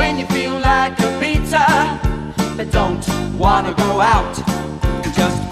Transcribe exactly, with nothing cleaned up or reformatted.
when you feel like a pizza but don't wanna go out. Just